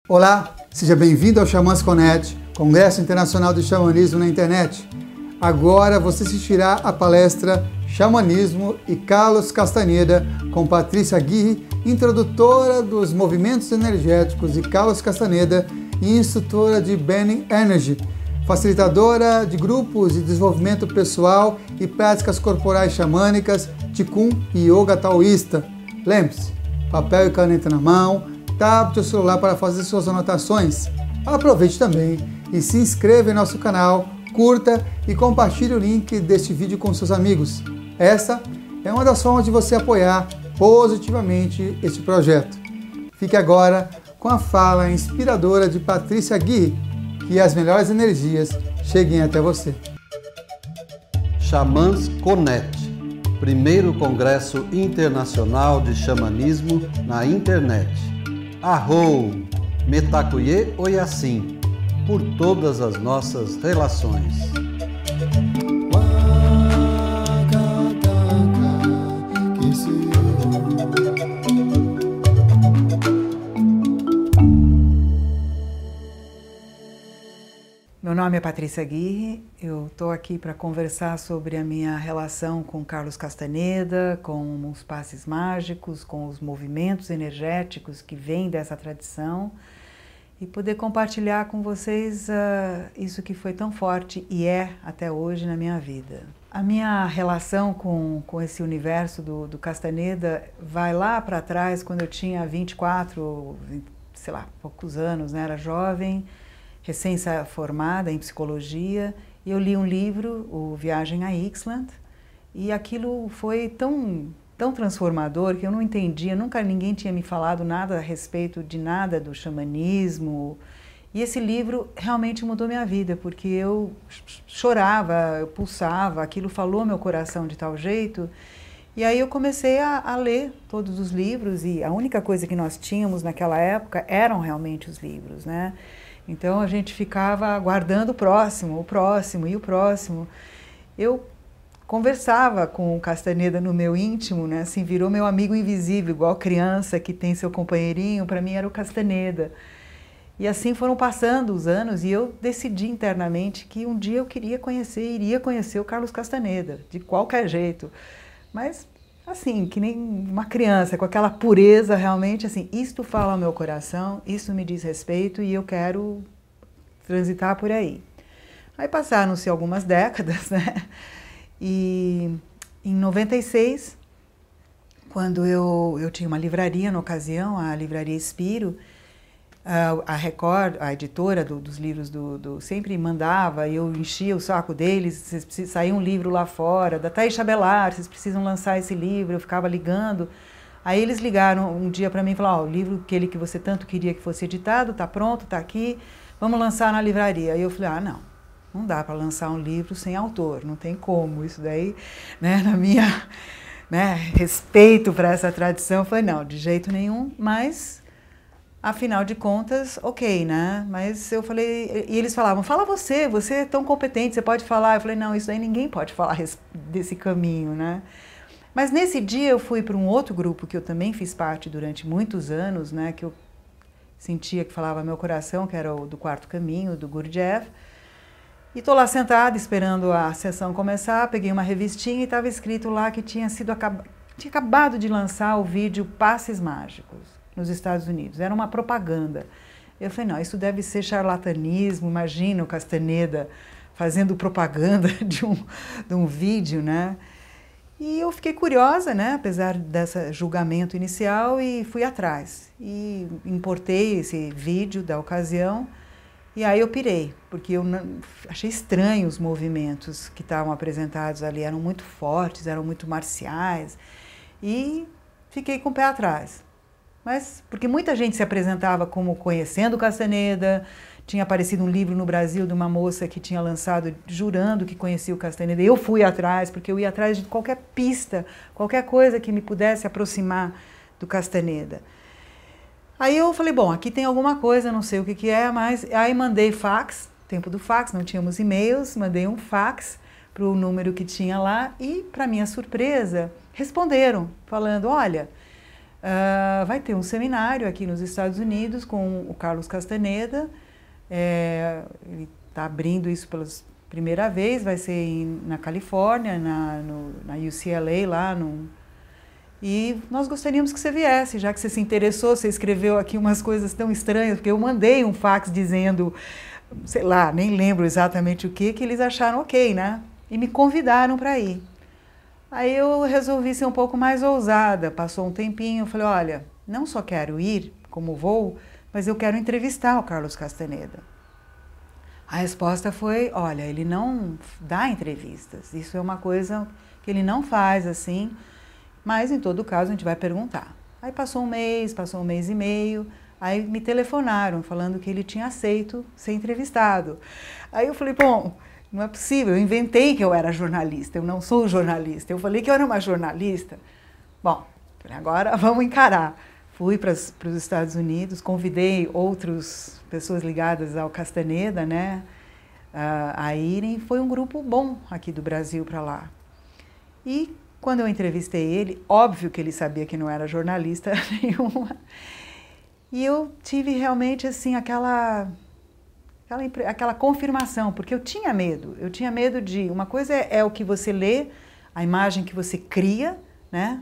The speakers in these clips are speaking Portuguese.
Olá, seja bem-vindo ao Xamãs Connect, Congresso Internacional de Xamanismo na Internet. Agora você assistirá a palestra Xamanismo e Carlos Castaneda com Patrícia Aguirre, introdutora dos movimentos energéticos, e Carlos Castaneda, instrutora de Bending Energy, facilitadora de grupos de desenvolvimento pessoal e práticas corporais xamânicas, Qigong e Yoga taoísta. Lembre-se, papel e caneta na mão, tablet ou celular para fazer suas anotações. Aproveite também e se inscreva em nosso canal, curta e compartilhe o link deste vídeo com seus amigos. Essa é uma das formas de você apoiar positivamente este projeto. Fique agora com a fala inspiradora de Patrícia Aguirre, que as melhores energias cheguem até você. Xamãs Connect, primeiro Congresso Internacional de Xamanismo na Internet. Arrou, Metacuye Oyassin, por todas as nossas relações. Meu nome é Patrícia Aguirre, eu estou aqui para conversar sobre a minha relação com Carlos Castaneda, com os passes mágicos, com os movimentos energéticos que vêm dessa tradição e poder compartilhar com vocês isso que foi tão forte e é até hoje na minha vida. A minha relação com esse universo do Castaneda vai lá para trás, quando eu tinha 24, sei lá, poucos anos, né? Era jovem, recém-formada em psicologia, e eu li um livro, o Viagem a Ixtlan, e aquilo foi tão transformador que eu não entendia, nunca ninguém tinha me falado nada a respeito de nada do xamanismo, e esse livro realmente mudou minha vida, porque eu chorava, eu pulsava, aquilo falou meu coração de tal jeito, e aí eu comecei a ler todos os livros, e a única coisa que nós tínhamos naquela época eram realmente os livros, né? Então a gente ficava aguardando o próximo e o próximo. Eu conversava com o Castaneda no meu íntimo, né? Assim, virou meu amigo invisível, igual criança que tem seu companheirinho, para mim era o Castaneda. E assim foram passando os anos e eu decidi internamente que um dia eu iria conhecer o Carlos Castaneda, de qualquer jeito. Mas assim, que nem uma criança, com aquela pureza realmente, assim, isto fala ao meu coração, isso me diz respeito e eu quero transitar por aí. Aí passaram-se algumas décadas, né? E em 96, quando eu tinha uma livraria na ocasião, a Livraria Espiro, a Record, a editora dos livros sempre mandava, e eu enchia o saco deles, saía um livro lá fora, da Thaís Chabelar, vocês precisam lançar esse livro, eu ficava ligando. Aí eles ligaram um dia para mim e falaram, o livro aquele que você tanto queria que fosse editado, está pronto, está aqui, vamos lançar na livraria. Aí eu falei, não dá para lançar um livro sem autor, não tem como, isso daí, né, na minha, né, respeito para essa tradição, eu falei, não, de jeito nenhum, mas afinal de contas, ok, né? Mas eu falei, e eles falavam, fala você é tão competente, você pode falar. Eu falei, não, isso aí ninguém pode falar desse caminho, né? Mas nesse dia eu fui para um outro grupo que eu também fiz parte durante muitos anos, né? Que eu sentia que falava meu coração, que era o do Quarto Caminho, do Gurdjieff. E estou lá sentada esperando a sessão começar, peguei uma revistinha e estava escrito lá que tinha acabado de lançar o vídeo Passes Mágicos nos Estados Unidos. Era uma propaganda. Eu falei, não, isso deve ser charlatanismo, imagina o Castaneda fazendo propaganda de um vídeo, né? E eu fiquei curiosa, né, apesar desse julgamento inicial, e fui atrás. E importei esse vídeo da ocasião, e aí eu pirei, porque eu achei estranho os movimentos que estavam apresentados ali, eram muito fortes, eram muito marciais, e fiquei com o pé atrás. Mas, porque muita gente se apresentava como conhecendo o Castaneda, tinha aparecido um livro no Brasil de uma moça que tinha lançado jurando que conhecia o Castaneda. Eu fui atrás, porque eu ia atrás de qualquer pista, qualquer coisa que me pudesse aproximar do Castaneda. Aí eu falei, bom, aqui tem alguma coisa, não sei o que é, mas aí mandei fax, tempo do fax, não tínhamos e-mails, mandei um fax para o número que tinha lá e, para minha surpresa, responderam, falando, olha, vai ter um seminário aqui nos Estados Unidos com o Carlos Castaneda. Ele está abrindo isso pela primeira vez, vai ser na Califórnia, na UCLA, lá no... E nós gostaríamos que você viesse, já que você se interessou, você escreveu aqui umas coisas tão estranhas, porque eu mandei um fax dizendo, sei lá, nem lembro exatamente o que eles acharam ok, né? E me convidaram para ir. Aí eu resolvi ser um pouco mais ousada, passou um tempinho, eu falei, olha, não só quero ir como vou, mas eu quero entrevistar o Carlos Castaneda. A resposta foi, olha, ele não dá entrevistas, isso é uma coisa que ele não faz assim, mas, em todo caso, a gente vai perguntar. Aí passou um mês e meio, aí me telefonaram falando que ele tinha aceito ser entrevistado. Aí eu falei, bom, não é possível, eu inventei que eu era jornalista, eu não sou jornalista. Eu falei que eu era uma jornalista. Bom, agora vamos encarar. Fui para os Estados Unidos, convidei outras pessoas ligadas ao Castaneda, né, a irem. Foi um grupo bom aqui do Brasil para lá. E quando eu entrevistei ele, óbvio que ele sabia que não era jornalista nenhuma, e eu tive realmente assim aquela confirmação, porque eu tinha medo de, uma coisa é o que você lê, a imagem que você cria, né,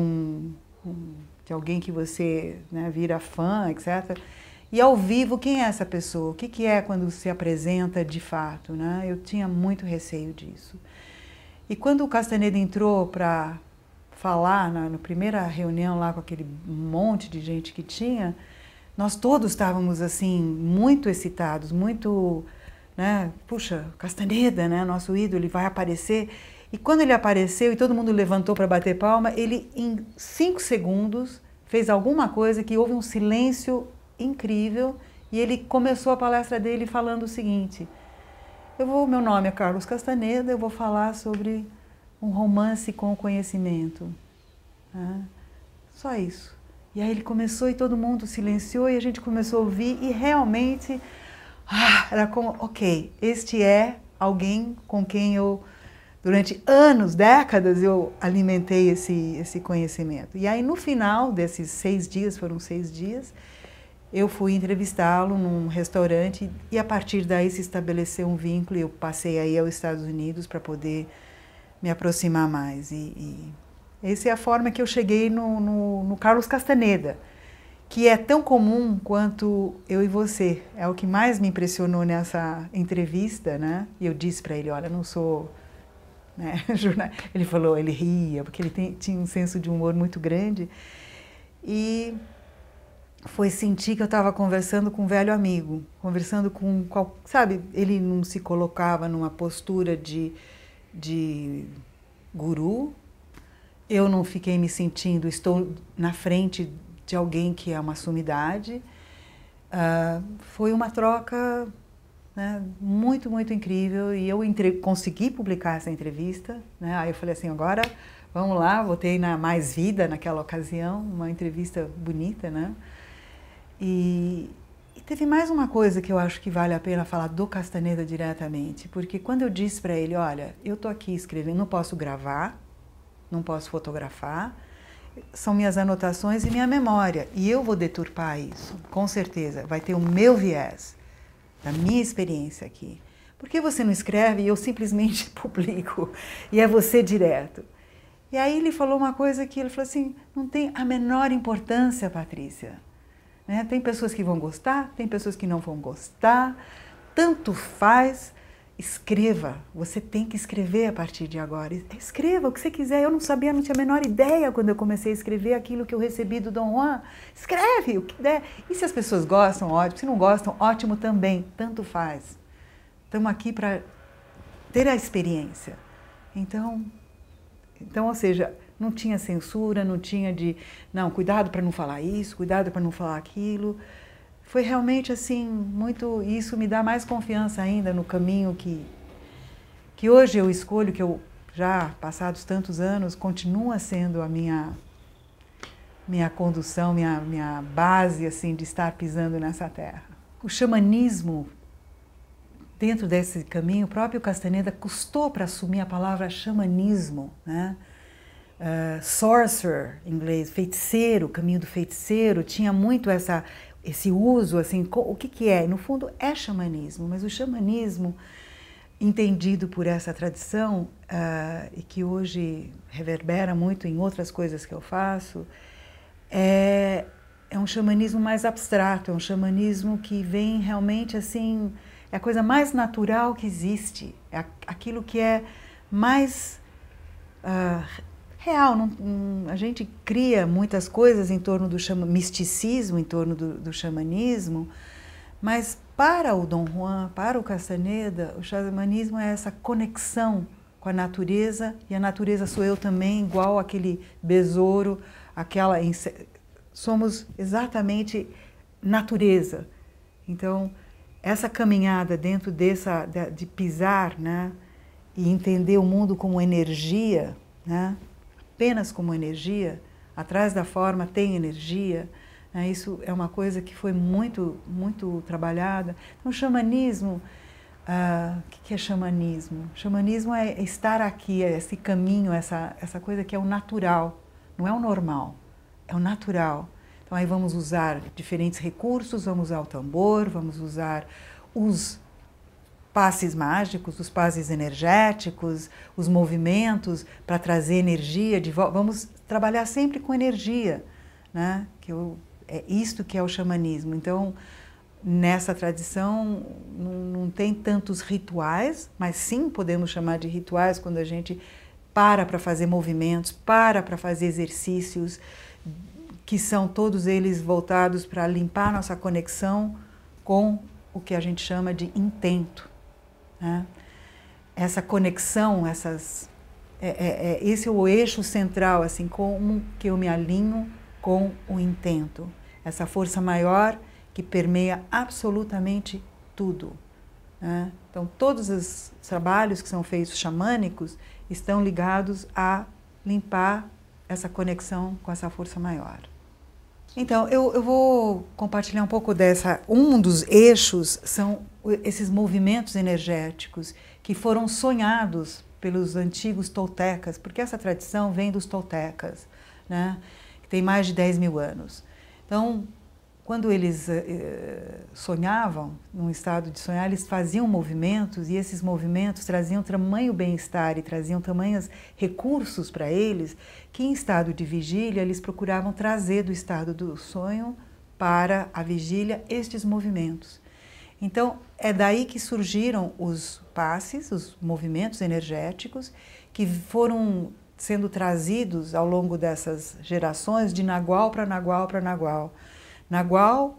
de alguém que você, né, vira fã, etc. E ao vivo, quem é essa pessoa? O que é quando se apresenta de fato, né? Eu tinha muito receio disso. E quando o Castaneda entrou para falar na primeira reunião lá com aquele monte de gente que tinha, nós todos estávamos assim muito excitados, muito, né, puxa, Castaneda, né, nosso ídolo, ele vai aparecer. E quando ele apareceu e todo mundo levantou para bater palma, ele em 5 segundos fez alguma coisa que houve um silêncio incrível e ele começou a palestra dele falando o seguinte: meu nome é Carlos Castaneda, eu vou falar sobre um romance com o conhecimento. Só isso. E aí ele começou e todo mundo silenciou e a gente começou a ouvir e realmente era como, ok, este é alguém com quem eu, durante anos, décadas, eu alimentei esse conhecimento. E aí no final desses 6 dias, foram 6 dias, eu fui entrevistá-lo num restaurante e a partir daí se estabeleceu um vínculo e eu passei aí aos Estados Unidos para poder me aproximar mais. E essa é a forma que eu cheguei no Carlos Castaneda, que é tão comum quanto eu e você. É o que mais me impressionou nessa entrevista, né? E eu disse para ele, olha, não sou... né, ele falou, ele ria, porque ele tinha um senso de humor muito grande. E foi sentir que eu estava conversando com um velho amigo, conversando com, sabe, ele não se colocava numa postura de guru, eu não fiquei me sentindo, estou na frente de alguém que é uma sumidade. Foi uma troca, né, muito, muito incrível e eu consegui publicar essa entrevista, né? Aí eu falei assim, agora vamos lá, botei na Mais Vida naquela ocasião, uma entrevista bonita, né? E teve mais uma coisa que eu acho que vale a pena falar do Castaneda diretamente, porque quando eu disse para ele, olha, eu estou aqui escrevendo, não posso gravar, não posso fotografar, são minhas anotações e minha memória, e eu vou deturpar isso, com certeza, vai ter o meu viés, da minha experiência aqui. Por que você não escreve e eu simplesmente publico, e é você direto? E aí ele falou uma coisa que ele falou assim, não tem a menor importância, Patrícia. Né? Tem pessoas que vão gostar, tem pessoas que não vão gostar, tanto faz, escreva, você tem que escrever a partir de agora, escreva o que você quiser, eu não sabia, não tinha a menor ideia quando eu comecei a escrever aquilo que eu recebi do Dom Juan, escreve o que der, e se as pessoas gostam, ótimo, se não gostam, ótimo também, tanto faz, estamos aqui para ter a experiência, então, ou seja, não tinha censura, não tinha não, cuidado para não falar isso, cuidado para não falar aquilo. Foi realmente assim, muito, isso me dá mais confiança ainda no caminho que hoje eu escolho, que eu já, passados tantos anos, continua sendo a minha condução, minha base assim, de estar pisando nessa terra. O xamanismo, dentro desse caminho, o próprio Castaneda custou para assumir a palavra xamanismo, né? sorcerer, em inglês, feiticeiro, caminho do feiticeiro, tinha muito esse uso, assim, o que é? No fundo é xamanismo, mas o xamanismo, entendido por essa tradição, e que hoje reverbera muito em outras coisas que eu faço, é um xamanismo mais abstrato, é um xamanismo que vem realmente assim, é a coisa mais natural que existe, é aquilo que é mais real. A gente cria muitas coisas em torno do misticismo, em torno do xamanismo, mas para o Dom Juan, para o Castaneda, o xamanismo é essa conexão com a natureza, e a natureza sou eu também, igual aquele besouro, somos exatamente natureza. Então, essa caminhada dentro de pisar, né, e entender o mundo como energia, né, apenas como energia, atrás da forma tem energia, né, isso é uma coisa que foi muito, muito trabalhada. Então, o xamanismo, o que é xamanismo? Xamanismo é estar aqui, é esse caminho, essa coisa que é o natural, não é o normal. É o natural. Então aí vamos usar diferentes recursos, vamos usar o tambor, vamos usar os passes mágicos, os passes energéticos, os movimentos para trazer energia de volta. Vamos trabalhar sempre com energia, né? É isto que é o xamanismo. Então, nessa tradição não tem tantos rituais, mas sim podemos chamar de rituais quando a gente para fazer movimentos, para fazer exercícios, que são todos eles voltados para limpar nossa conexão com o que a gente chama de intento, né? Essa conexão, esse é o eixo central, assim, como que eu me alinho com o intento. Essa força maior que permeia absolutamente tudo, né? Então, todos os trabalhos que são feitos xamânicos estão ligados a limpar essa conexão com essa força maior. Então, eu vou compartilhar um pouco um dos eixos são esses movimentos energéticos que foram sonhados pelos antigos toltecas, porque essa tradição vem dos toltecas, né, que tem mais de 10 mil anos. Então, quando eles sonhavam, num estado de sonhar, eles faziam movimentos, e esses movimentos traziam tamanho bem-estar e traziam tamanhos recursos para eles, que em estado de vigília eles procuravam trazer do estado do sonho para a vigília estes movimentos. Então, é daí que surgiram os passes, os movimentos energéticos, que foram sendo trazidos ao longo dessas gerações de Nagual para Nagual para Nagual. Nagual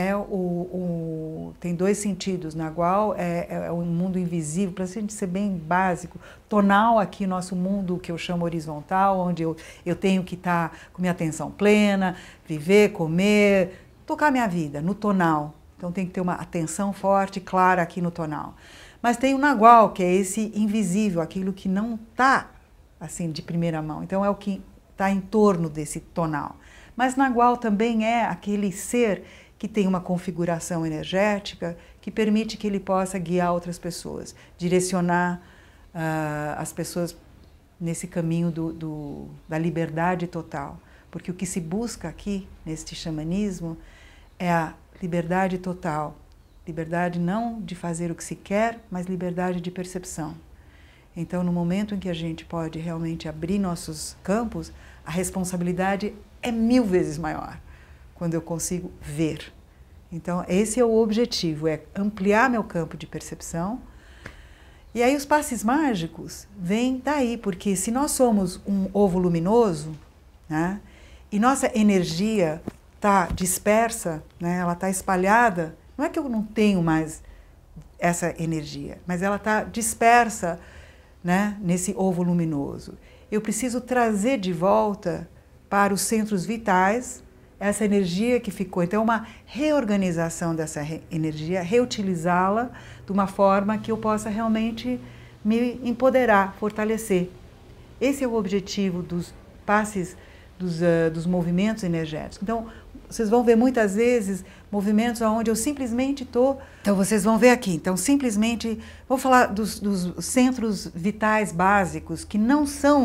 tem dois sentidos. Nagual é um mundo invisível, para a gente ser bem básico. Tonal, aqui, nosso mundo que eu chamo horizontal, onde eu tenho que estar com minha atenção plena, viver, comer, tocar minha vida, no tonal. Então tem que ter uma atenção forte, clara aqui no tonal. Mas tem o Nagual, que é esse invisível, aquilo que não está assim de primeira mão. Então é o que está em torno desse tonal. Mas Nagual também é aquele ser que tem uma configuração energética que permite que ele possa guiar outras pessoas, direcionar as pessoas nesse caminho da liberdade total. Porque o que se busca aqui, neste xamanismo, é a liberdade total. Liberdade não de fazer o que se quer, mas liberdade de percepção. Então, no momento em que a gente pode realmente abrir nossos campos, a responsabilidade é 1000 vezes maior, quando eu consigo ver. Então, esse é o objetivo, é ampliar meu campo de percepção. E aí os passes mágicos vêm daí, porque se nós somos um ovo luminoso, né, e nossa energia está dispersa, né, ela está espalhada, não é que eu não tenho mais essa energia, mas ela está dispersa, né, nesse ovo luminoso. Eu preciso trazer de volta para os centros vitais essa energia que ficou. Então, uma reorganização dessa energia, reutilizá-la de uma forma que eu possa realmente me empoderar, fortalecer. Esse é o objetivo dos passes, dos movimentos energéticos. Então, vocês vão ver muitas vezes movimentos onde eu simplesmente estou... Então, vocês vão ver aqui. Então, simplesmente... Vou falar dos centros vitais básicos, que não são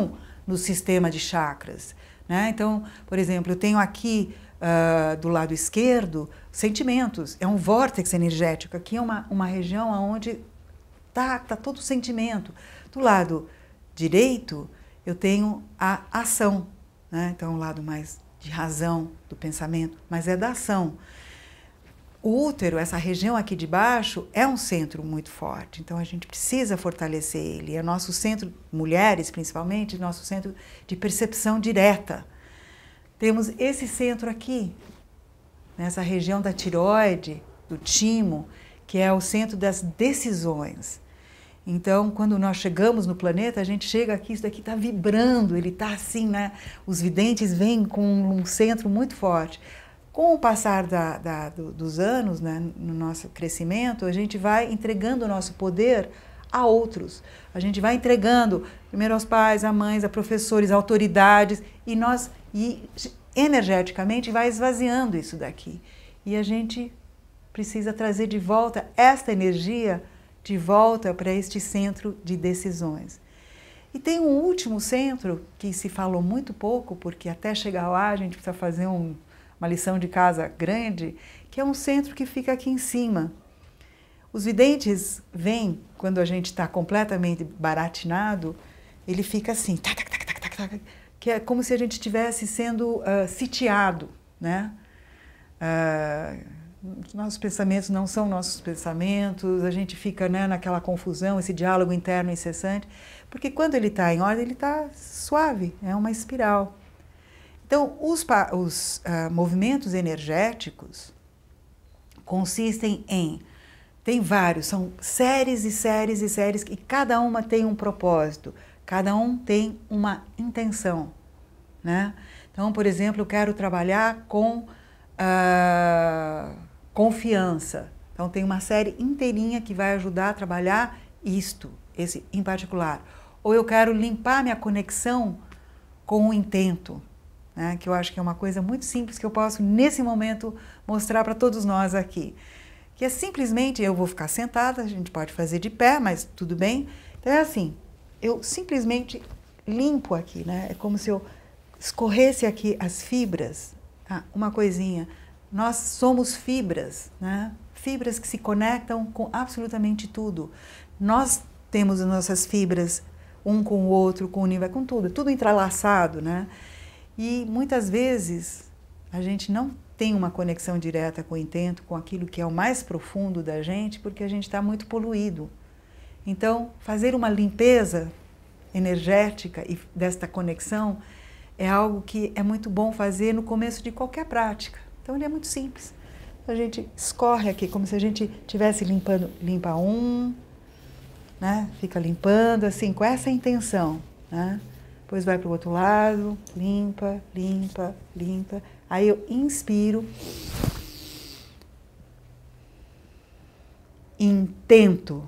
no sistema de chakras, né? Então, por exemplo, eu tenho aqui do lado esquerdo sentimentos, é um vórtice energético, aqui é uma região onde tá todo o sentimento. Do lado direito eu tenho a ação, né? Então o lado mais de razão, do pensamento, mas é da ação. O útero, essa região aqui de baixo, é um centro muito forte, então a gente precisa fortalecer ele. É nosso centro, mulheres principalmente, nosso centro de percepção direta. Temos esse centro aqui, nessa região da tireoide, do timo, que é o centro das decisões. Então, quando nós chegamos no planeta, a gente chega aqui, isso daqui está vibrando, ele está assim, né? Os videntes vêm com um centro muito forte. Com o passar dos anos, né, no nosso crescimento, a gente vai entregando o nosso poder a outros. A gente vai entregando primeiro aos pais, a mães, a professores, a autoridades, e energeticamente vai esvaziando isso daqui. E a gente precisa trazer de volta esta energia de volta para este centro de decisões. E tem um último centro que se falou muito pouco, porque até chegar lá a gente precisa fazer uma lição de casa grande, que é um centro que fica aqui em cima. Os videntes vêm, quando a gente está completamente baratinado, ele fica assim, tac, tac, tac, tac, tac, que é como se a gente estivesse sendo sitiado, né? Nossos pensamentos não são nossos pensamentos, a gente fica, né, naquela confusão, esse diálogo interno incessante, porque quando ele está em ordem, ele está suave, é uma espiral. Então, os movimentos energéticos consistem tem vários, são séries e séries e séries, e cada uma tem um propósito, cada um tem uma intenção, né? Então, por exemplo, eu quero trabalhar com confiança. Então, tem uma série inteirinha que vai ajudar a trabalhar esse em particular. Ou eu quero limpar minha conexão com o intento, né, que eu acho que é uma coisa muito simples que eu posso, nesse momento, mostrar para todos nós aqui. Que é simplesmente, eu vou ficar sentada, a gente pode fazer de pé, mas tudo bem. Então é assim, eu simplesmente limpo aqui, né? É como se eu escorresse aqui as fibras. Uma coisinha, nós somos fibras, né? Fibras que se conectam com absolutamente tudo. Nós temos as nossas fibras, um com o outro, com o universo, com tudo entrelaçado, né? E muitas vezes a gente não tem uma conexão direta com o intento, com aquilo que é o mais profundo da gente, porque a gente está muito poluído. Então, fazer uma limpeza energética e desta conexão é algo que é muito bom fazer no começo de qualquer prática. Então, ele é muito simples. A gente escorre aqui, como se a gente estivesse limpa né? Fica limpando, assim, com essa intenção, né? Depois vai para o outro lado, limpa, limpa, limpa. Aí eu inspiro, intento.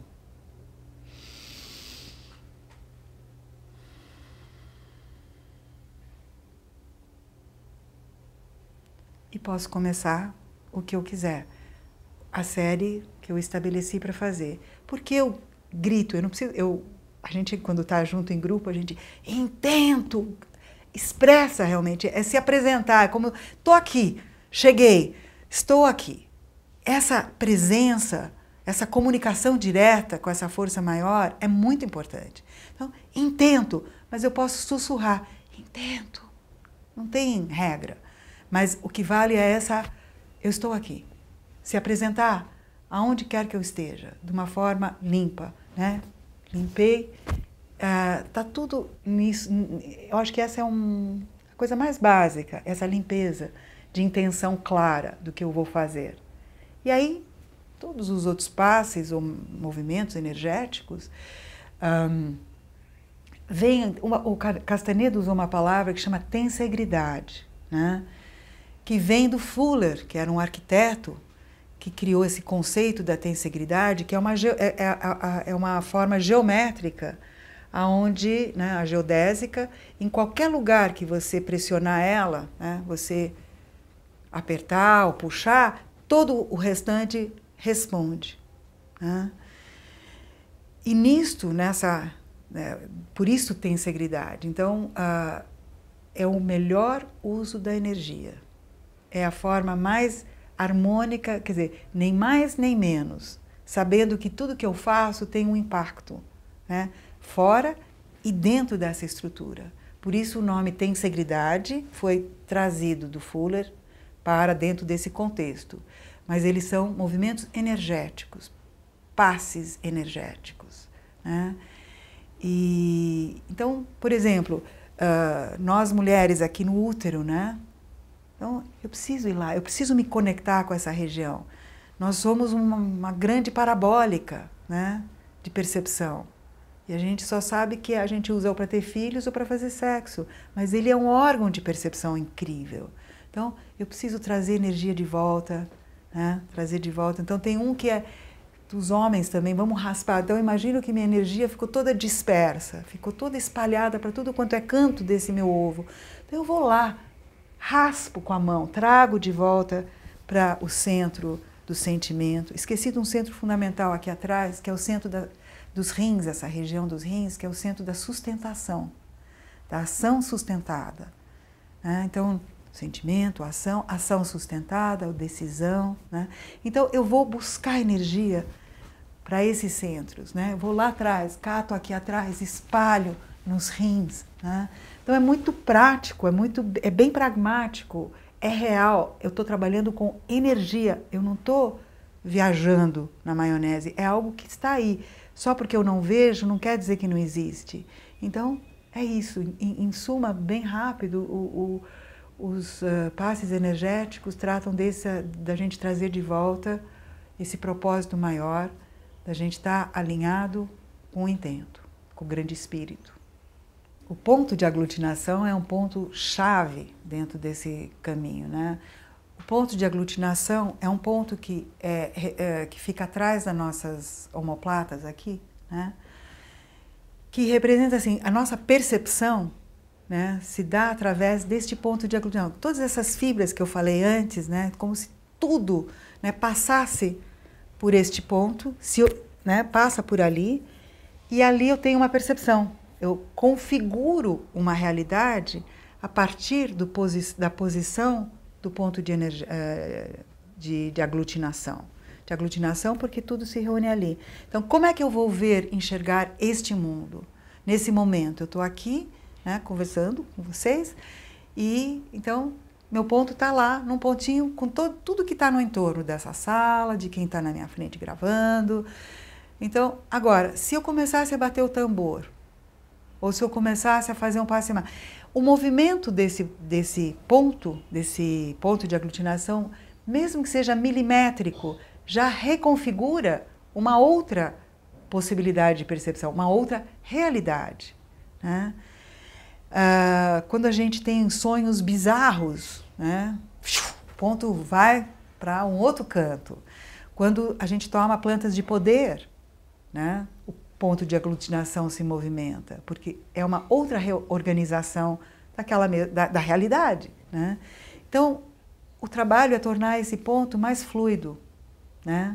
E posso começar o que eu quiser. A série que eu estabeleci para fazer. Porque eu grito, eu não preciso... A gente, quando está junto em grupo, a gente intento, expressa realmente, é se apresentar, é como, estou aqui, cheguei, estou aqui. Essa presença, essa comunicação direta com essa força maior é muito importante. Então, intento, mas eu posso sussurrar, intento, não tem regra. Mas o que vale é eu estou aqui. Se apresentar aonde quer que eu esteja, de uma forma limpa, né? Limpei, tá tudo nisso. Eu acho que essa é a coisa mais básica, essa limpeza de intenção clara do que eu vou fazer. E aí, todos os outros passes ou movimentos energéticos, o Castaneda usou uma palavra que chama tensegridade, né? Que vem do Fuller, que era um arquiteto, que criou esse conceito da tensegridade, que é uma forma geométrica, onde, né, a geodésica, em qualquer lugar que você pressionar ela, né, você apertar ou puxar, todo o restante responde, né? E nisto, nessa Por isso tem integridade. Então, é o melhor uso da energia. É a forma mais harmônica, quer dizer, nem mais nem menos, sabendo que tudo que eu faço tem um impacto, né? Fora e dentro dessa estrutura. Por isso o nome Tensegridade foi trazido do Fuller para dentro desse contexto. Mas eles são movimentos energéticos, passes energéticos, né? E, então, por exemplo, nós mulheres aqui no útero, né? Então, eu preciso ir lá, eu preciso me conectar com essa região. Nós somos uma grande parabólica, né, de percepção. E a gente só sabe que a gente usa ou para ter filhos ou para fazer sexo. Mas ele é um órgão de percepção incrível. Então, eu preciso trazer energia de volta, né, trazer de volta. Então, tem um que é dos homens também, vamos raspar. Então, eu imagino que minha energia ficou toda dispersa, ficou toda espalhada para tudo quanto é canto desse meu ovo. Então, eu vou lá, raspo com a mão, trago de volta para o centro do sentimento. Esqueci de um centro fundamental aqui atrás, que é o centro dos rins, essa região dos rins, que é o centro da sustentação, da ação sustentada, né? Então, sentimento, ação sustentada, decisão, né? Então, eu vou buscar energia para esses centros, né? Eu vou lá atrás, cato aqui atrás, espalho nos rins, né? Então é muito prático, é bem pragmático, é real. Eu estou trabalhando com energia, eu não estou viajando na maionese, é algo que está aí. Só porque eu não vejo não quer dizer que não existe. Então é isso, em suma, bem rápido, os passes energéticos tratam da gente trazer de volta esse propósito maior, da gente estar alinhado com o intento, com o grande espírito. O ponto de aglutinação é um ponto chave dentro desse caminho, né? O ponto de aglutinação é um ponto que fica atrás das nossas omoplatas aqui, né? Que representa assim, a nossa percepção, né, se dá através deste ponto de aglutinação. Todas essas fibras que eu falei antes, né, como se tudo, né, passasse por este ponto, né, passa por ali, e ali eu tenho uma percepção. Eu configuro uma realidade a partir da posição do ponto de aglutinação. De aglutinação porque tudo se reúne ali. Então, como é que eu vou enxergar este mundo? Nesse momento, eu estou aqui, né, conversando com vocês, e então meu ponto está lá, num pontinho, com tudo que está no entorno dessa sala, de quem está na minha frente gravando. Então, agora, se eu começasse a bater o tambor, ou se eu começasse a fazer um passe mais, o movimento desse ponto de aglutinação, mesmo que seja milimétrico, já reconfigura uma outra possibilidade de percepção, uma outra realidade, né? Quando a gente tem sonhos bizarros, né, o ponto vai para um outro canto. Quando a gente toma plantas de poder, né, o ponto de aglutinação se movimenta, porque é uma outra reorganização da realidade, né? Então, o trabalho é tornar esse ponto mais fluido, né?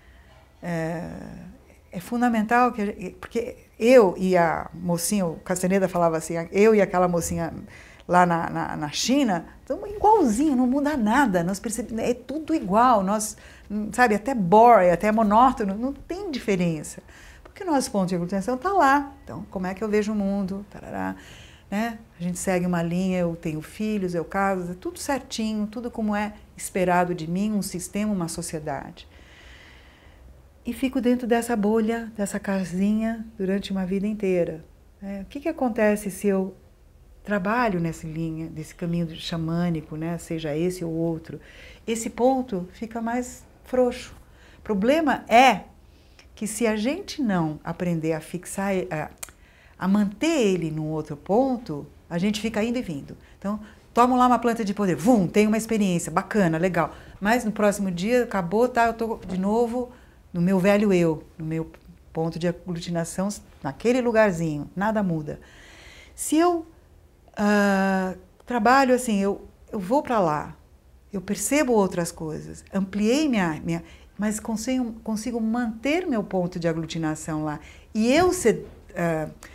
É fundamental, porque eu e a mocinha, o Castaneda falava assim, eu e aquela mocinha lá na China, estamos igualzinho, não muda nada, nós percebemos, é tudo igual, nós, sabe, até bore, até monótono, não tem diferença. Porque o nosso ponto de aglutinação está lá. Então, como é que eu vejo o mundo? Tarará, né? A gente segue uma linha, eu tenho filhos, eu caso, é tudo certinho, tudo como é esperado de mim, um sistema, uma sociedade. E fico dentro dessa bolha, dessa casinha, durante uma vida inteira. O que acontece se eu trabalho nessa linha, desse caminho xamânico, né? Seja esse ou outro? Esse ponto fica mais frouxo. O problema é que se a gente não aprender a fixar, a manter ele num outro ponto, a gente fica indo e vindo. Então, tomo lá uma planta de poder, tem uma experiência, bacana, legal. Mas no próximo dia, acabou, tá, eu estou de novo no meu velho eu, no meu ponto de aglutinação, naquele lugarzinho, nada muda. Se eu trabalho assim, eu vou para lá, eu percebo outras coisas, ampliei mas consigo manter meu ponto de aglutinação lá. E eu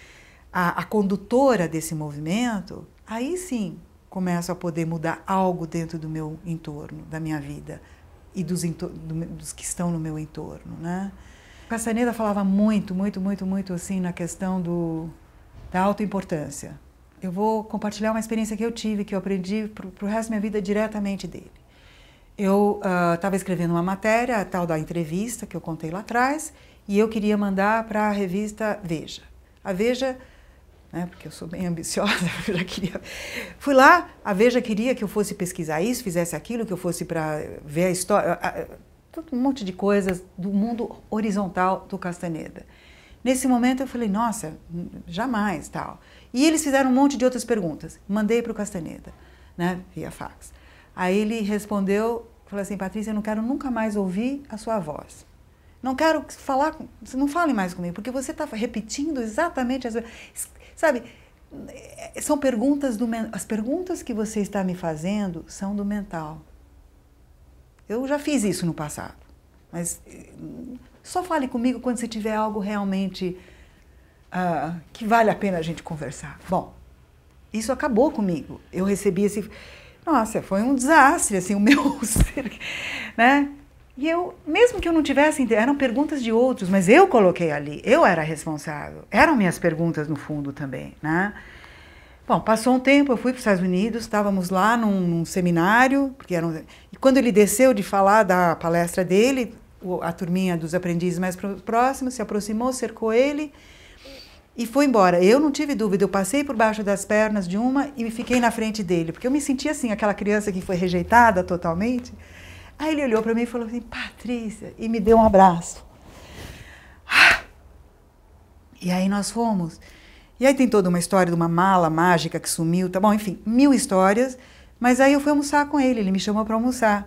a condutora desse movimento, aí sim começo a poder mudar algo dentro do meu entorno, da minha vida e dos que estão no meu entorno, né? Castaneda falava muito assim na questão da autoimportância. Eu vou compartilhar uma experiência que eu tive, que eu aprendi para o resto da minha vida diretamente dele. Eu estava escrevendo uma matéria, a tal da entrevista que eu contei lá atrás, e eu queria mandar para a revista Veja. A Veja, né, porque eu sou bem ambiciosa, eu já queria... Fui lá, a Veja queria que eu fosse pesquisar isso, fizesse aquilo, que eu fosse para ver a história, um monte de coisas do mundo horizontal do Castaneda. Nesse momento eu falei, nossa, jamais, tal. E eles fizeram um monte de outras perguntas. Mandei para o Castaneda, né, via fax. Aí ele respondeu, falou assim, Patrícia, eu não quero nunca mais ouvir a sua voz. Não quero falar, não fale mais comigo, porque você está repetindo exatamente as... Sabe, são perguntas as perguntas que você está me fazendo são do mental. Eu já fiz isso no passado, mas só fale comigo quando você tiver algo realmente que vale a pena a gente conversar. Bom, isso acabou comigo. Eu recebi esse... Nossa, foi um desastre, assim, o meu ser, né? E eu, mesmo que eu não tivesse... Eram perguntas de outros, mas eu coloquei ali, eu era responsável. Eram minhas perguntas, no fundo, também, né? Bom, passou um tempo, eu fui para os Estados Unidos, estávamos lá num seminário, e quando ele desceu de falar da palestra dele, a turminha dos aprendizes mais próximos se aproximou, cercou ele e foi embora. Eu não tive dúvida, eu passei por baixo das pernas de uma e fiquei na frente dele, porque eu me sentia assim, aquela criança que foi rejeitada totalmente. Aí ele olhou para mim e falou assim, Patrícia, e me deu um abraço. E aí nós fomos. E aí tem toda uma história de uma mala mágica que sumiu, tá bom? Enfim, 1000 histórias. Mas aí eu fui almoçar com ele me chamou para almoçar.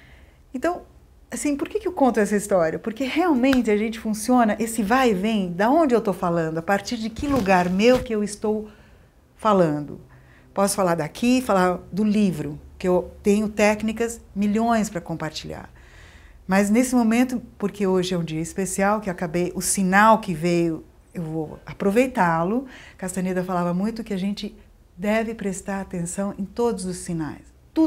Então, assim, por que eu conto essa história? Porque realmente a gente funciona, esse vai e vem, da onde eu estou falando, a partir de que lugar meu que eu estou falando. Posso falar daqui, falar do livro, que eu tenho técnicas, milhões para compartilhar. Mas nesse momento, porque hoje é um dia especial, que acabei, o sinal que veio, eu vou aproveitá-lo. Castaneda falava muito que a gente deve prestar atenção em todos os sinais.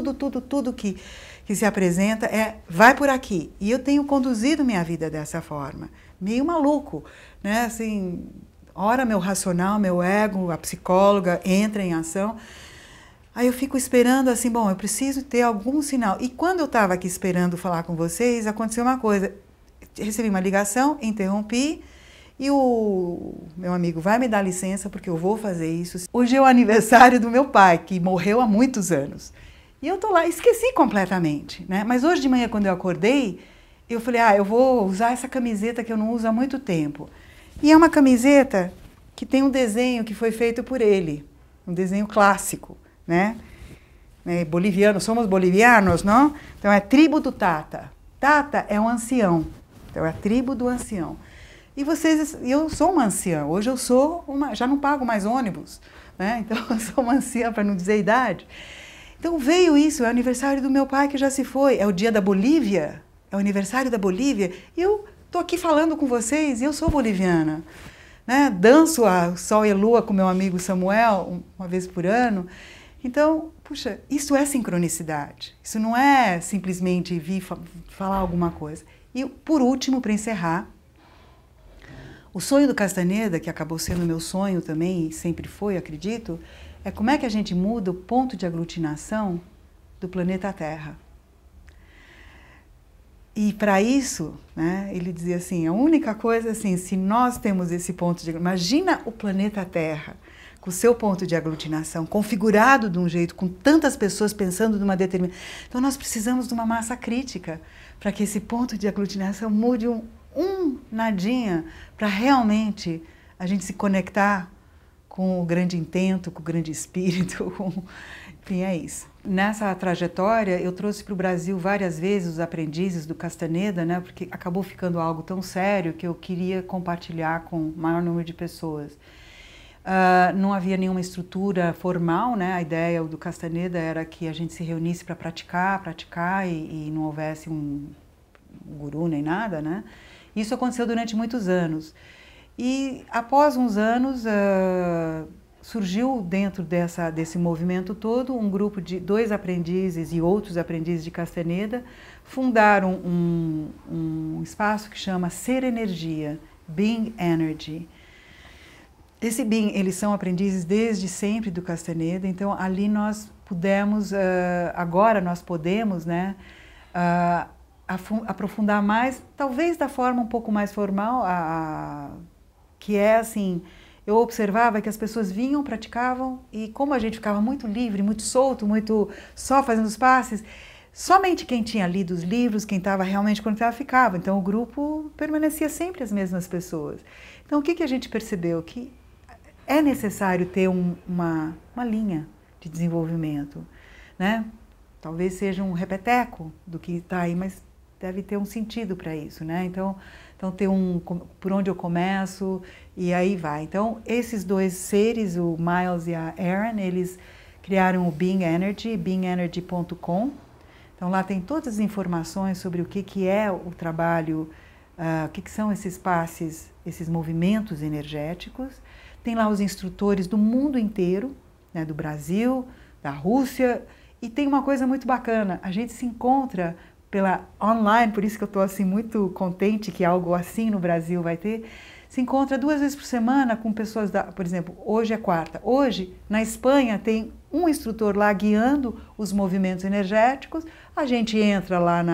Tudo que se apresenta vai por aqui. E eu tenho conduzido minha vida dessa forma. Meio maluco, né? Assim, ora meu racional, meu ego, a psicóloga entra em ação. Aí eu fico esperando assim, bom, eu preciso ter algum sinal. E quando eu estava aqui esperando falar com vocês, aconteceu uma coisa. Recebi uma ligação, interrompi, e o meu amigo vai me dar licença porque eu vou fazer isso. Hoje é o aniversário do meu pai, que morreu há muitos anos. E eu tô lá, esqueci completamente, né? Mas hoje de manhã, quando eu acordei, eu falei, eu vou usar essa camiseta que eu não uso há muito tempo. E é uma camiseta que tem um desenho que foi feito por ele, um desenho clássico, né? Boliviano, somos bolivianos, não? Então é tribo do Tata. Tata é um ancião, então é a tribo do ancião. E eu sou uma anciã, hoje eu sou já não pago mais ônibus, né? Então eu sou uma anciã, para não dizer idade. Então veio isso, é o aniversário do meu pai que já se foi, é o dia da Bolívia, é o aniversário da Bolívia, e eu estou aqui falando com vocês e eu sou boliviana, né? Danço a Sol e Lua com meu amigo Samuel uma vez por ano. Então, puxa, isso é sincronicidade, isso não é simplesmente vir falar alguma coisa. E por último, para encerrar, o sonho do Castaneda, que acabou sendo meu sonho também, e sempre foi, acredito, é como é que a gente muda o ponto de aglutinação do planeta Terra. E para isso, né, ele dizia assim, a única coisa assim, se nós temos esse ponto de aglutinação, imagina o planeta Terra, com o seu ponto de aglutinação, configurado de um jeito, com tantas pessoas pensando de uma determinada... Então nós precisamos de uma massa crítica para que esse ponto de aglutinação mude um nadinha, para realmente a gente se conectar com o grande intento, com o grande espírito, enfim, é isso. Nessa trajetória, eu trouxe para o Brasil várias vezes os aprendizes do Castaneda, né, porque acabou ficando algo tão sério que eu queria compartilhar com o maior número de pessoas. Não havia nenhuma estrutura formal, né, a ideia do Castaneda era que a gente se reunisse para praticar e não houvesse um guru nem nada, né. Isso aconteceu durante muitos anos. E após uns anos, surgiu dentro desse movimento todo um grupo de 2 aprendizes e outros aprendizes de Castaneda, fundaram um espaço que chama Ser Energia, Being Energy. Esse Being, eles são aprendizes desde sempre do Castaneda, então ali nós pudemos, agora nós podemos, né, aprofundar mais, talvez da forma um pouco mais formal, que é assim, eu observava que as pessoas vinham, praticavam, e como a gente ficava muito livre, muito solto, muito só fazendo os passes, somente quem tinha lido os livros, quem estava realmente conectado, ficava. Então o grupo permanecia sempre as mesmas pessoas. Então o que a gente percebeu? Que é necessário ter uma linha de desenvolvimento, né? Talvez seja um repeteco do que está aí, mas deve ter um sentido para isso, né? Então ter por onde eu começo e aí vai. Então esses 2 seres, o Miles e a Erin, eles criaram o Being Energy, beingenergy.com. Então lá tem todas as informações sobre o que é o trabalho, o que são esses passes, esses movimentos energéticos. Tem lá os instrutores do mundo inteiro, né, do Brasil, da Rússia, e tem uma coisa muito bacana, a gente se encontra pela online, por isso que eu estou assim muito contente que algo assim no Brasil vai ter, se encontra 2 vezes por semana com pessoas, por exemplo, hoje é quarta, hoje na Espanha tem um instrutor lá guiando os movimentos energéticos, a gente entra lá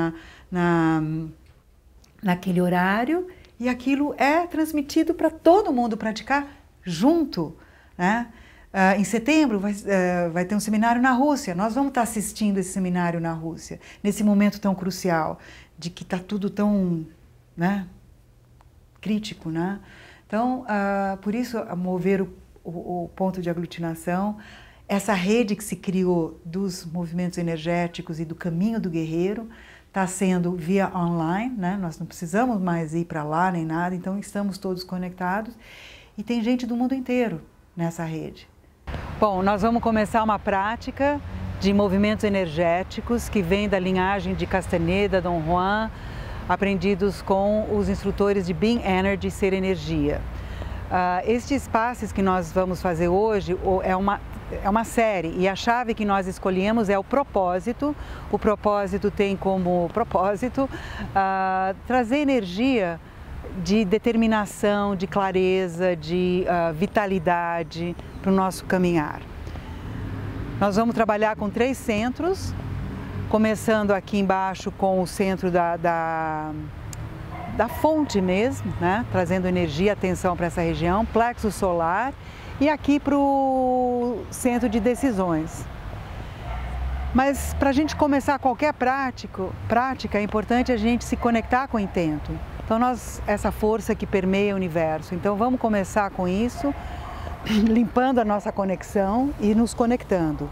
naquele horário e aquilo é transmitido para todo mundo praticar junto, né? Em setembro vai ter um seminário na Rússia, nós vamos estar assistindo esse seminário na Rússia, nesse momento tão crucial, de que está tudo tão, né, crítico, né? Então, por isso, mover o ponto de aglutinação, essa rede que se criou dos movimentos energéticos e do caminho do guerreiro, está sendo via online, né? Nós não precisamos mais ir para lá nem nada, então estamos todos conectados e tem gente do mundo inteiro nessa rede. Bom, nós vamos começar uma prática de movimentos energéticos que vem da linhagem de Castaneda, Dom Juan, aprendidos com os instrutores de Being Energy, Ser Energia. Estes passes que nós vamos fazer hoje é uma série e a chave que nós escolhemos é o propósito. O propósito tem como propósito trazer energia de determinação, de clareza, de vitalidade para o nosso caminhar. Nós vamos trabalhar com 3 centros, começando aqui embaixo com o centro da fonte mesmo, né? Trazendo energia, atenção para essa região, plexo solar, e aqui para o centro de decisões. Mas para a gente começar qualquer prática, é importante a gente se conectar com o intento. Então, essa força que permeia o universo. Então, vamos começar com isso, limpando a nossa conexão e nos conectando.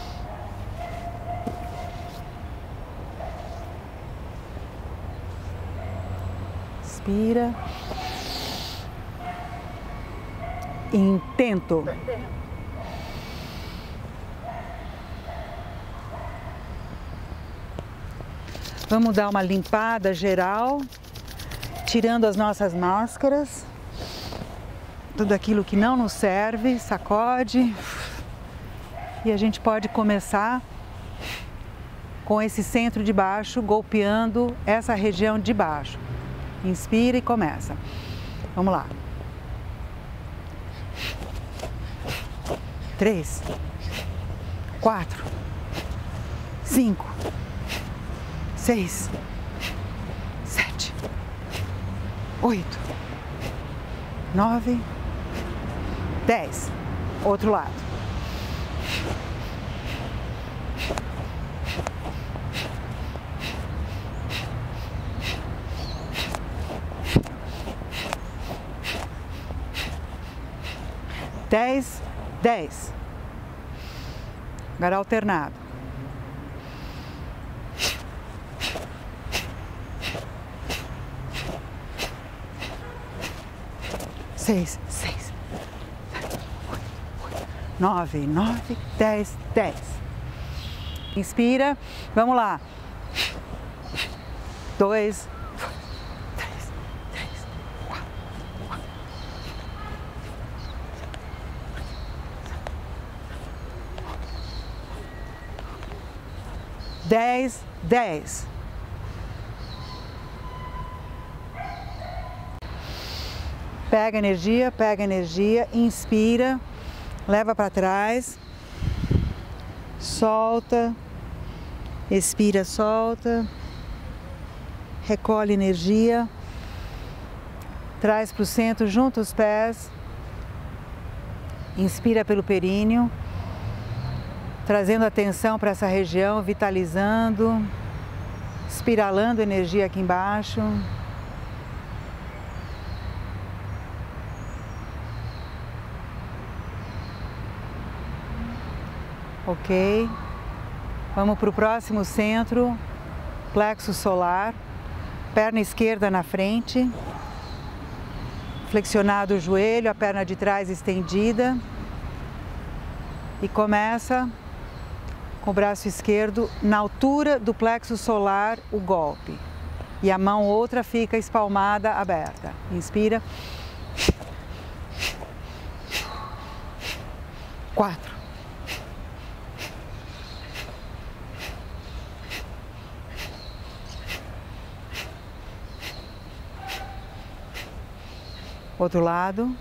Inspira. Intento. Vamos dar uma limpada geral, tirando as nossas máscaras, tudo aquilo que não nos serve, sacode. E a gente pode começar com esse centro de baixo, golpeando essa região de baixo. Inspira e começa. Vamos lá. 3, 4, 5, 6, 7, 8, 9, 10. Outro lado. Dez, 10. Agora alternado. 6, 6, 7, 8, 9, 9, 10, 10. Inspira, vamos lá. 2, 3, 4, 10, 10. Pega energia, inspira, leva para trás, solta, expira, solta, recolhe energia, traz para o centro, junta os pés, inspira pelo períneo, trazendo atenção para essa região, vitalizando, espiralando energia aqui embaixo. Ok, vamos para o próximo centro, plexo solar, perna esquerda na frente, flexionado o joelho, a perna de trás estendida e começa com o braço esquerdo na altura do plexo solar o golpe e a mão outra fica espalmada aberta. Inspira, 4. Outro lado.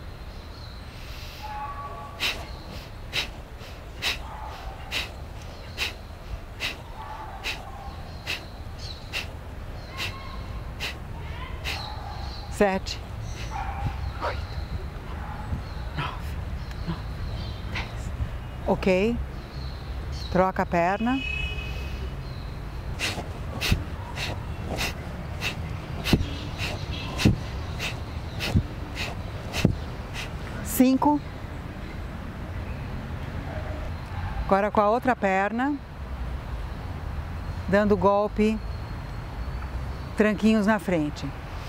Sete, 8, 9, 10. Ok. Troca a perna. Cinco. Agora com a outra perna, dando golpe, tranquinhos na frente.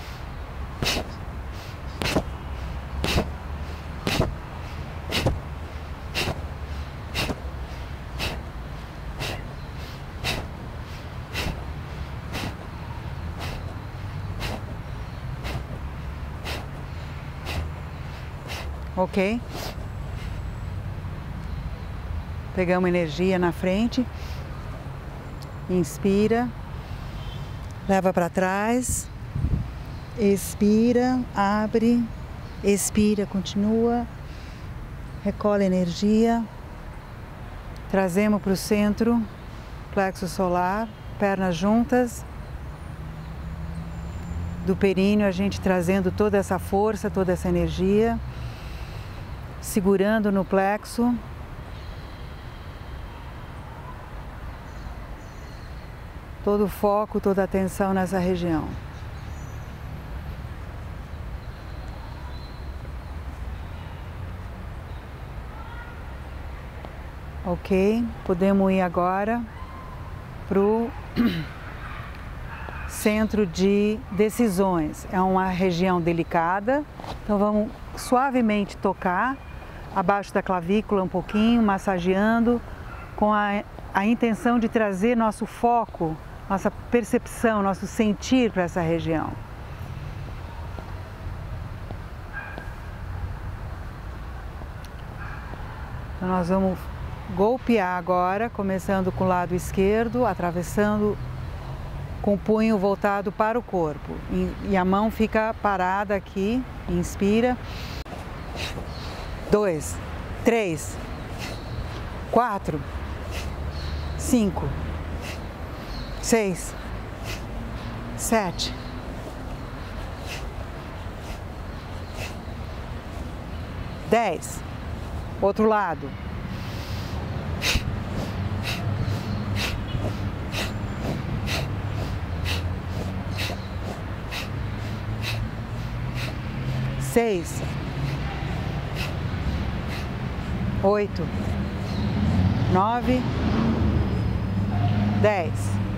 Ok? Pegamos energia na frente, inspira, leva para trás, expira, abre, expira, continua, recolhe energia, trazemos para o centro, plexo solar, pernas juntas, do períneo a gente trazendo toda essa força, toda essa energia, segurando no plexo, todo o foco, toda a atenção nessa região. Ok, podemos ir agora para o centro de decisões. É uma região delicada, então vamos suavemente tocar abaixo da clavícula um pouquinho, massageando, com a intenção de trazer nosso foco, nossa percepção, nosso sentir para essa região. Então nós vamos golpear agora, começando com o lado esquerdo, atravessando com o punho voltado para o corpo. E a mão fica parada aqui, inspira. 2, 3, 4, 5, 6, 7, 10. Outro lado. 6, 8, 9, 10.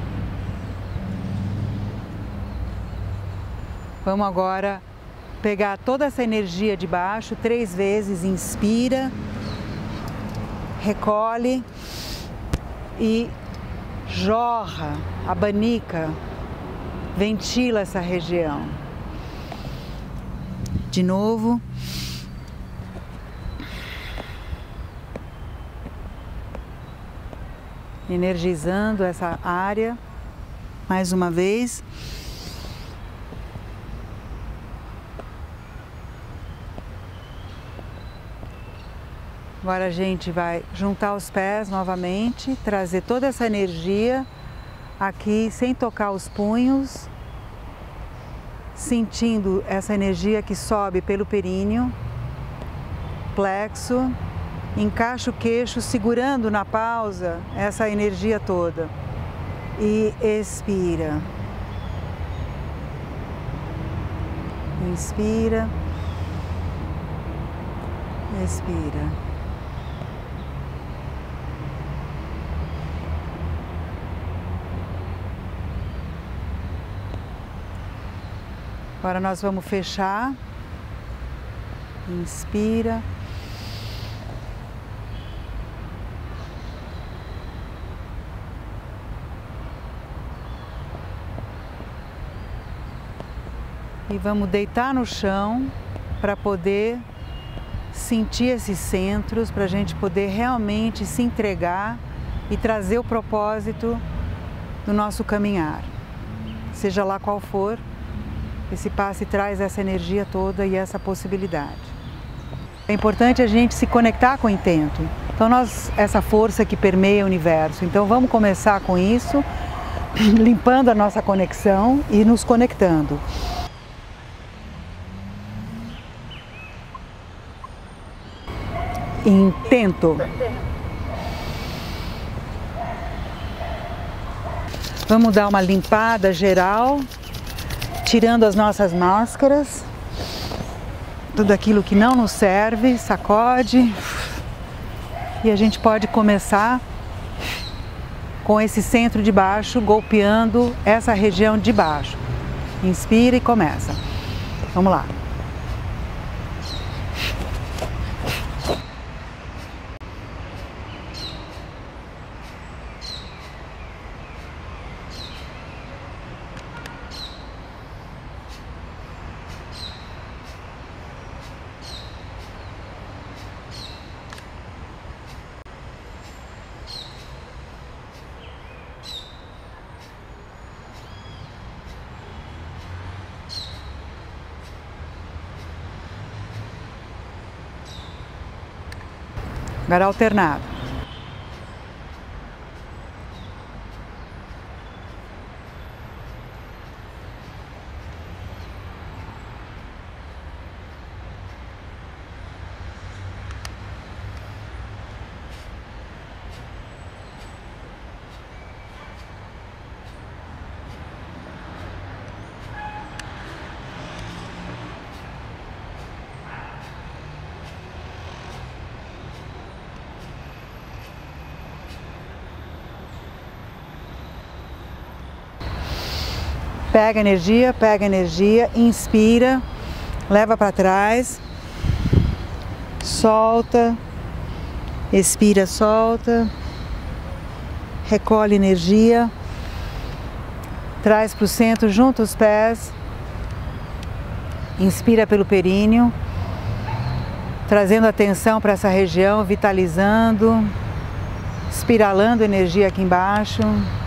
Vamos agora pegar toda essa energia de baixo 3 vezes, inspira, recolhe e jorra, abanica, ventila essa região. De novo. energizando essa área mais uma vez. Agora a gente vai juntar os pés novamente, trazer toda essa energia aqui sem tocar os punhos, sentindo essa energia que sobe pelo períneo, plexo, encaixa o queixo, segurando na pausa essa energia toda e expira. Inspira, expira. Agora nós vamos fechar. Inspira. E vamos deitar no chão para poder sentir esses centros, para a gente poder realmente se entregar e trazer o propósito do nosso caminhar. Seja lá qual for, esse passe traz essa energia toda e essa possibilidade. É importante a gente se conectar com o intento. Então essa força que permeia o universo. Então vamos começar com isso, limpando a nossa conexão e nos conectando. Intento. Vamos dar uma limpada geral, tirando as nossas máscaras, tudo aquilo que não nos serve, sacode. E a gente pode começar com esse centro de baixo, golpeando essa região de baixo. Inspira e começa. Vamos lá. Agora alternado. Pega energia, inspira, leva para trás, solta, expira, solta, recolhe energia, traz para o centro, junta os pés, inspira pelo períneo, trazendo atenção para essa região, vitalizando, espiralando energia aqui embaixo.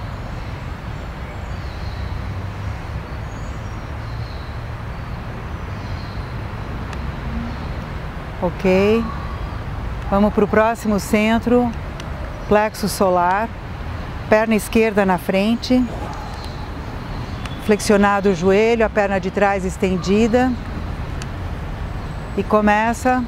Ok, vamos para o próximo centro, plexo solar, perna esquerda na frente, flexionado o joelho, a perna de trás estendida e começa.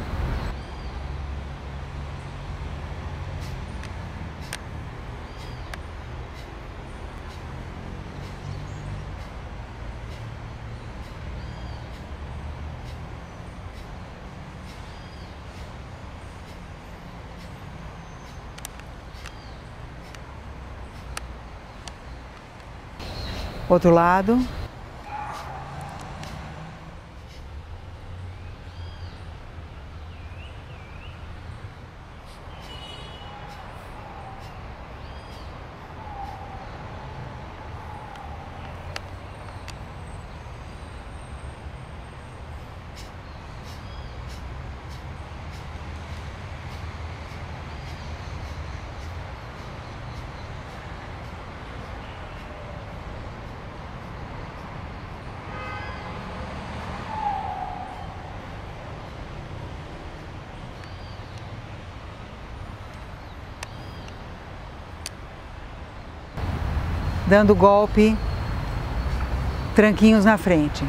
Outro lado. dando golpe, tranquinhos na frente.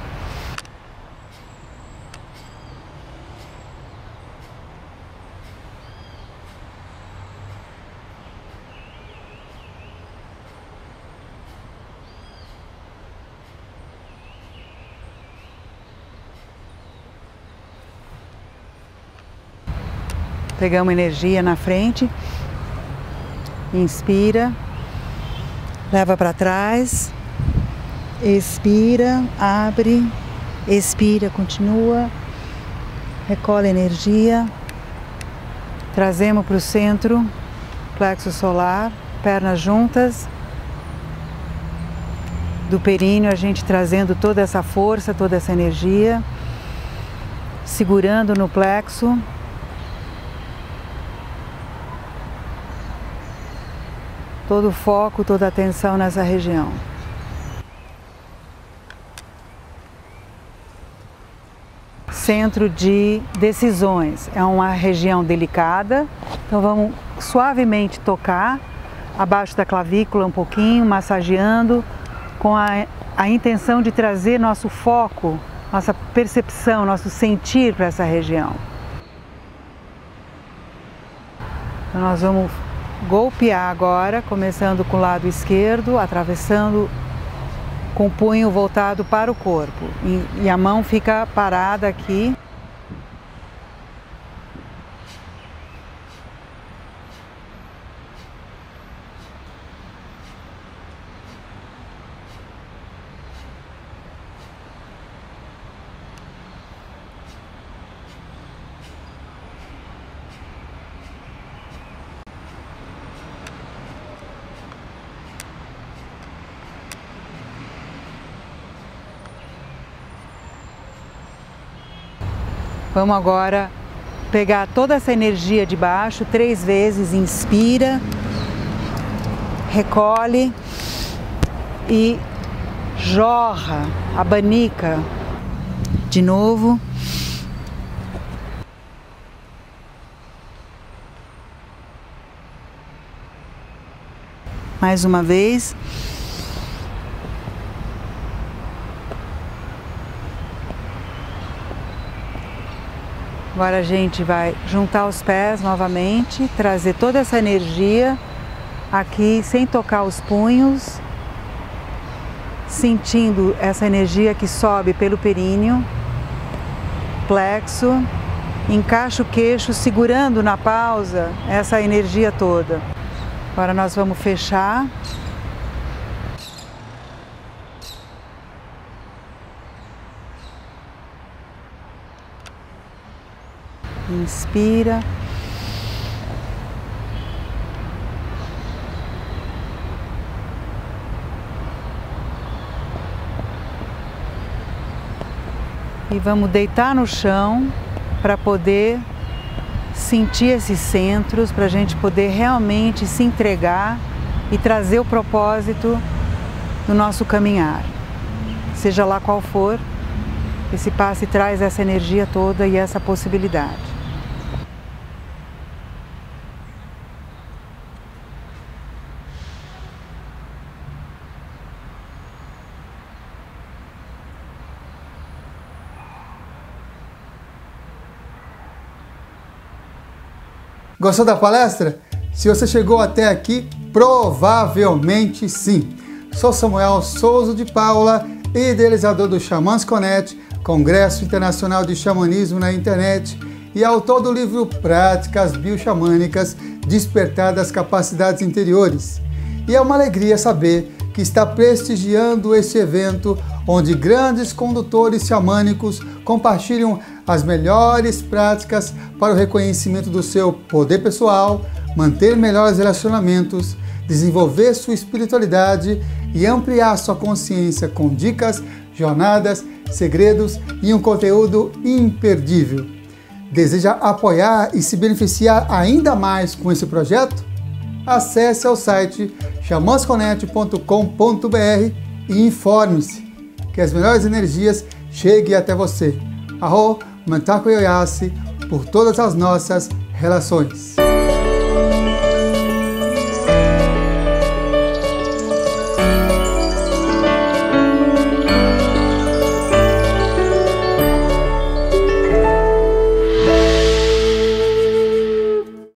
Pegamos energia na frente, inspira, leva para trás, expira, abre, expira, continua, recolhe energia, trazemos para o centro, plexo solar, pernas juntas, do períneo a gente trazendo toda essa força, toda essa energia, segurando no plexo. Todo o foco, toda a atenção nessa região. Centro de decisões. É uma região delicada, então vamos suavemente tocar abaixo da clavícula um pouquinho, massageando, com a intenção de trazer nosso foco, nossa percepção, nosso sentir para essa região. Então nós vamos golpear agora, começando com o lado esquerdo, atravessando com o punho voltado para o corpo. E a mão fica parada aqui. Vamos agora pegar toda essa energia de baixo 3 vezes, inspira, recolhe e jorra, abanica. De novo. Mais uma vez. Agora a gente vai juntar os pés novamente, trazer toda essa energia aqui sem tocar os punhos, sentindo essa energia que sobe pelo períneo, plexo, encaixa o queixo, segurando na pausa essa energia toda. Agora nós vamos fechar. Inspira. E vamos deitar no chão para poder sentir esses centros, para a gente poder realmente se entregar e trazer o propósito do nosso caminhar. Seja lá qual for, esse passe traz essa energia toda e essa possibilidade. Gostou da palestra? Se você chegou até aqui, provavelmente sim. Sou Samuel Souza de Paula, idealizador do Xamãs Connect, Congresso Internacional de Xamanismo na Internet, e autor do livro Práticas Bioxamânicas, Despertar das Capacidades Interiores. E é uma alegria saber que está prestigiando este evento, onde grandes condutores xamânicos compartilham as melhores práticas para o reconhecimento do seu poder pessoal, manter melhores relacionamentos, desenvolver sua espiritualidade e ampliar sua consciência com dicas, jornadas, segredos e um conteúdo imperdível. Deseja apoiar e se beneficiar ainda mais com esse projeto? Acesse ao site xamansconnect.com.br e informe-se que as melhores energias cheguem até você. Arro, Mantaku Yoyasi, por todas as nossas relações.